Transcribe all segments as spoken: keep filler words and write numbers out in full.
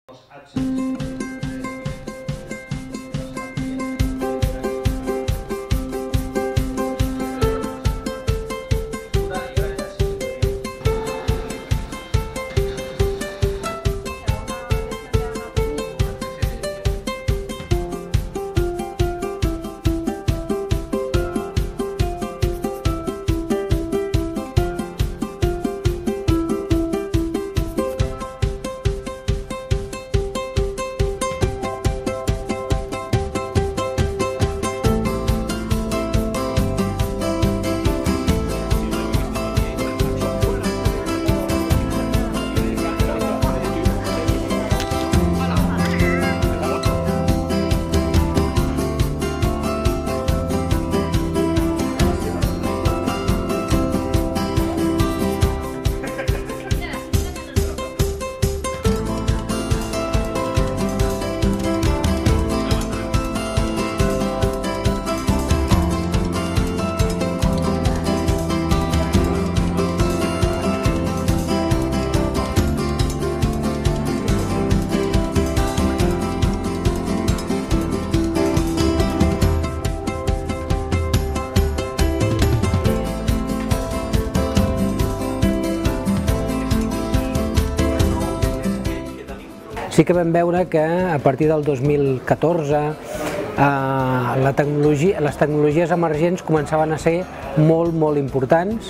Sí que vam veure que a partir del dos mil catorze eh, la tecnologia, les tecnologies emergents començaven a ser molt, molt importants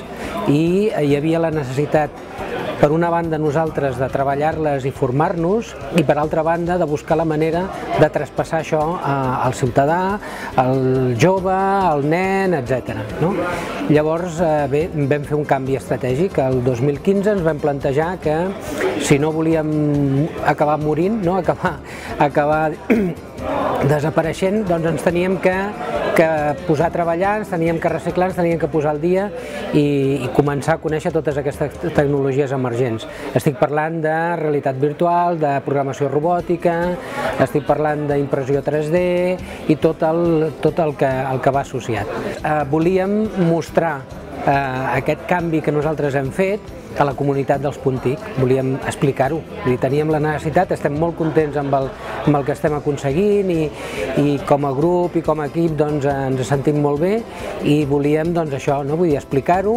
i hi havia la necessitat, per una banda nosaltres, de treballar-les i formar-nos i per altra banda de buscar la manera de traspassar això al ciutadà, al jove, al nen, etcètera. No? Llavors bé, vam fer un canvi estratègic. El dos mil quinze ens vam plantejar que si no volíem acabar morint, no? acabar, acabar desapareixent, doncs ens teníem que, que posar a treballar, ens teníem que reciclar, ens teníem que posar al dia i, i començar a conèixer totes aquestes tecnologies emergents. Estic parlant de realitat virtual, de programació robòtica, estic parlant d'impressió tres D i tot el, tot el, que, el que va associat. Eh, volíem mostrar eh, aquest canvi que nosaltres hem fet a la comunitat dels Puntic, volíem explicar-ho, teníem la necessitat, estem molt contents amb el, amb el que estem aconseguint i, i com a grup i com a equip doncs, ens sentim molt bé i volíem doncs, això, no? Vull dir, explicar-ho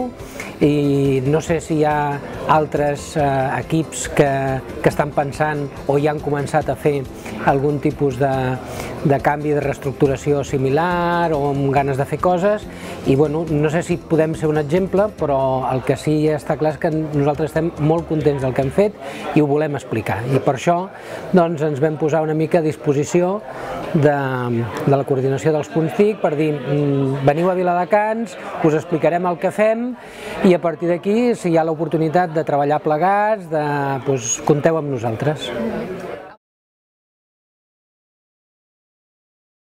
i no sé si hi ha altres eh, equips que, que estan pensant o ja han començat a fer algun tipus de, de canvi de reestructuració similar o amb ganes de fer coses i bueno, no sé si podem ser un exemple, però el que sí està clar és que nosaltres estem molt contents del que hem fet i ho volem explicar i per això doncs, ens vam posar una mica a disposició de, de la coordinació dels Puntic per dir veniu a Viladecans, us explicarem el que fem i a partir d'aquí si hi ha l'oportunitat de treballar plegats, de, doncs, compteu amb nosaltres.